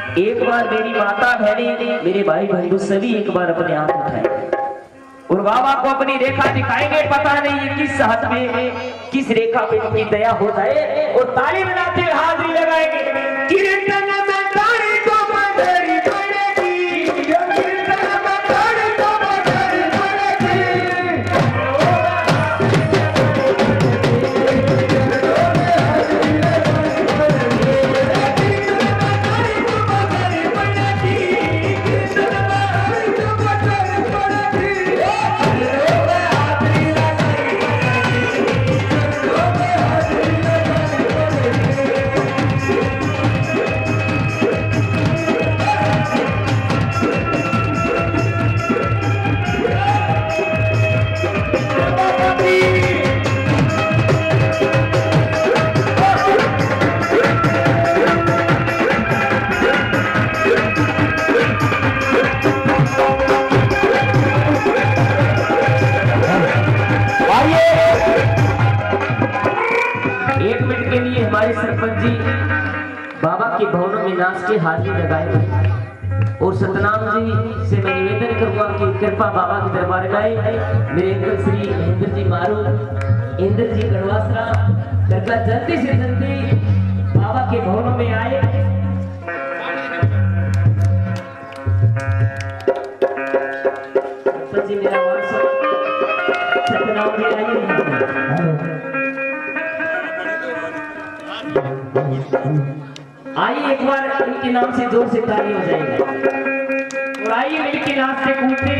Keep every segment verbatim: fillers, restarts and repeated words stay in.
एक बार मेरी माता बहनी मेरे भाई बंधु सभी एक बार अपने हाथ उठाए और बाबा को अपनी रेखा दिखाएंगे। पता नहीं ये किस हाथ में किस रेखा पे इनकी दया हो जाए और ताली बजाते हुए हाजिरी लगाएंगे। कीर्तन में ताली को बंधरी पड़ेगी, कीर्तन में ताली को बंधरी पड़ेगी। एक मिनट के लिए हमारे सरपंच जी बाबा के भवनों में नाच के हाजिरी लगाए और सतनाम जी से मैं निवेदन करूंगा कि कृपा बाबा के दरबार में आए। मेरे अंकल श्री इंद्र जी मारू, इंद्र जी गढ़वासरा कृपा जल्दी से जल्दी बाबा के भवनों में आए। सरपंच जी मेरा वारसा सतनाम जी आइए। आइए एक बार इनके नाम से जोर से ताली हो जाएगी और आइए मिलके नाचते कूदते।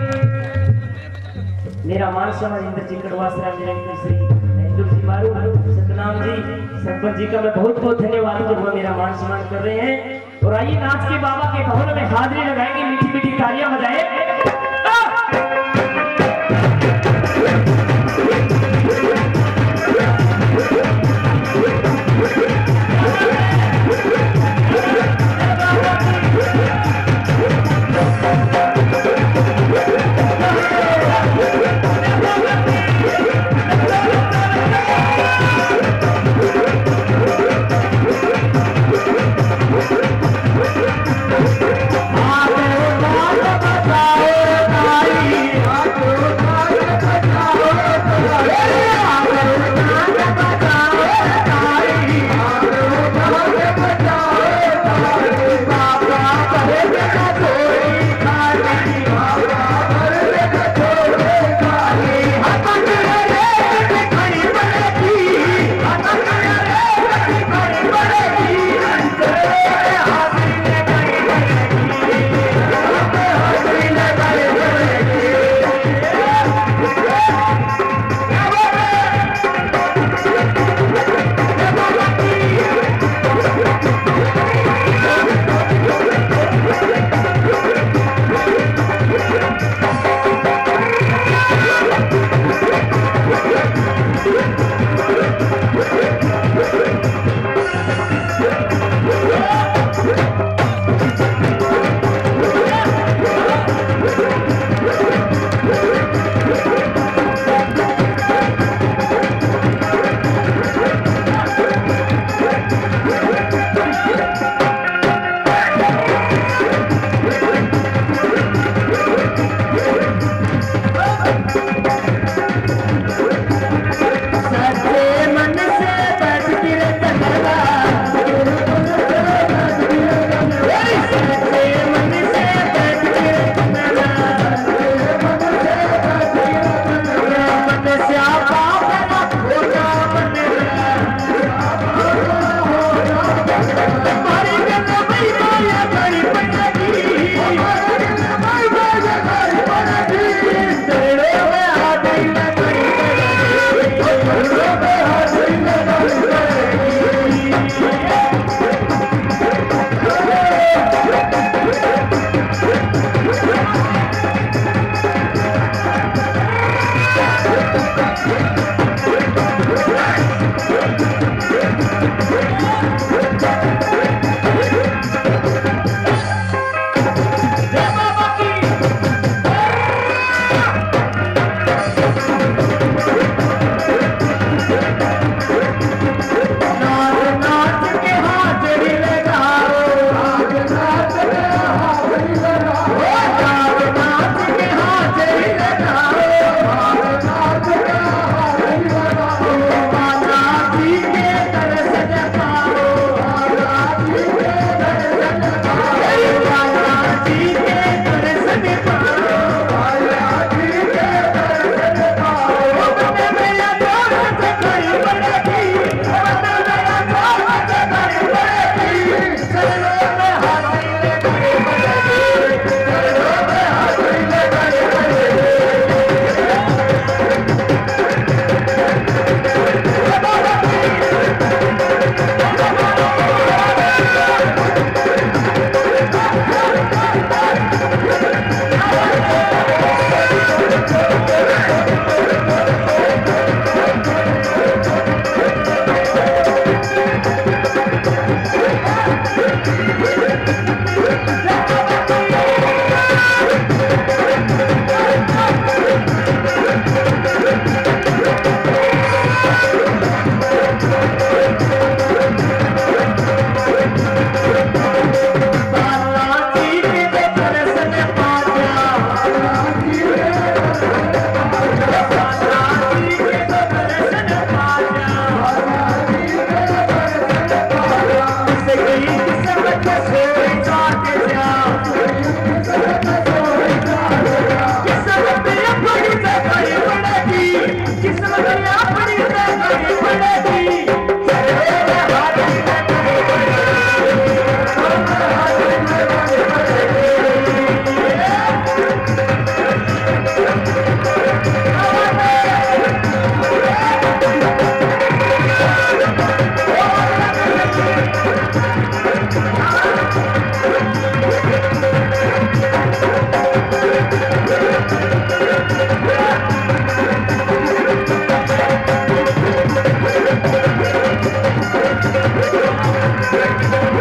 मेरा मान सम्मान इंद्र जी गढ़वासरा, मेरे अंकल श्री इंद्र जी मारू, सतनाम जी, सरपंच जी का मैं बहुत बहुत धन्यवाद करूंगा, मेरा मान सम्मान कर रहे हैं। और आइए नाच के बाबा के भवन में हाजिरी लगाएंगे, मीठी मीठी तालियां बजाए। Bye. रे